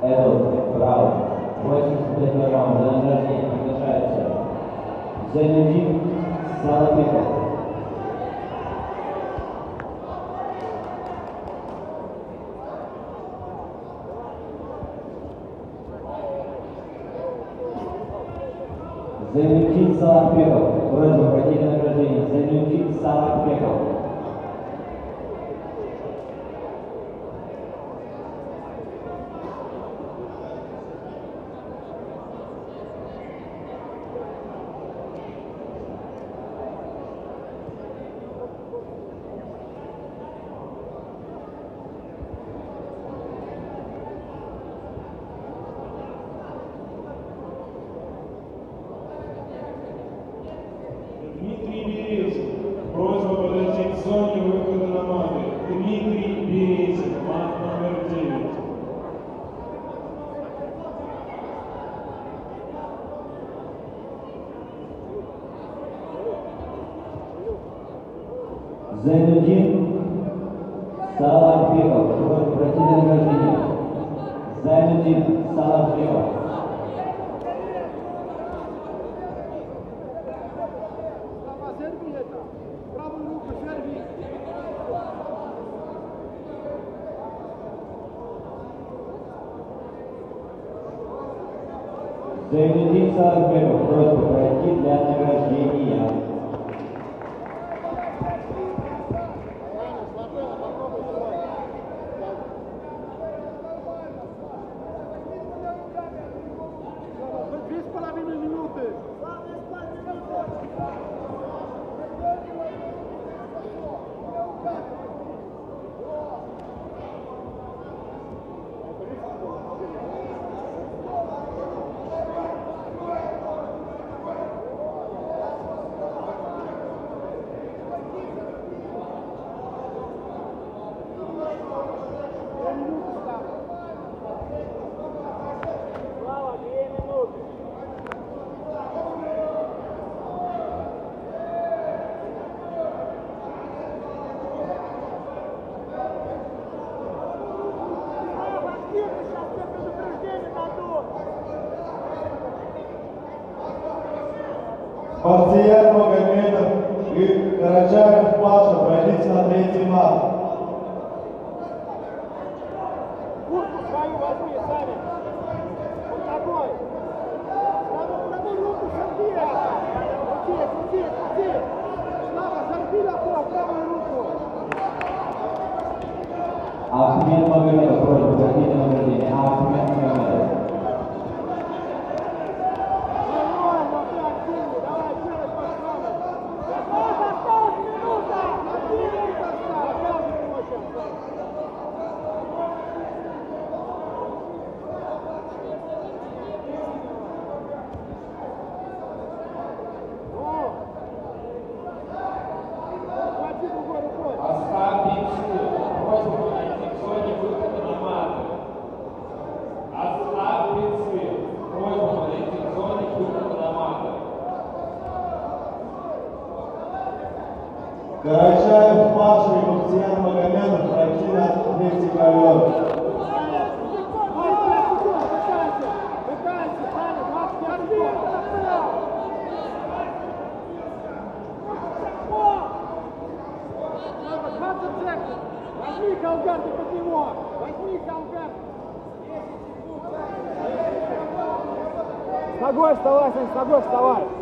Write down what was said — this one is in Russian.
Этот раунд, 85-й раунд, за награждение приглашается Зайнудин Салапеков. Зайнудин Салапеков. Просьба пройти на награждение. Зайнудин Салапеков. Просьба подойти к зоне выхода на маты. Дмитрий Березин, мат номер 9. Зайнудин Салапеков. Просьба пройти на награждение. Зайнудин Салапеков. Зайнудин Салапеков. Просьба пройти для награждения. Бахтияр Магомедов и Карачаев Паша пройдите на третий мат. Куртку свою возьми, Саня. Вот такой. Правую руку сорви. Крути. Слава, сорви такой, правую руку. Ахмед Магомедов. Просьба пройти на награждение. Ахмед Магомедов. Карачаев Паша и Бахтияр Магомедов пройти на третий ковер. Возьми колган, ты под него! Возьми колган! С ногой вставай, Сань, с ногой вставай!